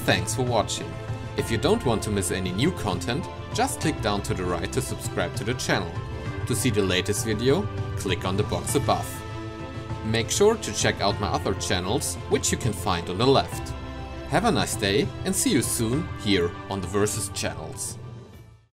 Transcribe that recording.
thanks for watching. If you don't want to miss any new content, just click down to the right to subscribe to the channel. To see the latest video, click on the box above. Make sure to check out my other channels, which you can find on the left. Have a nice day and see you soon here on the Versus channels.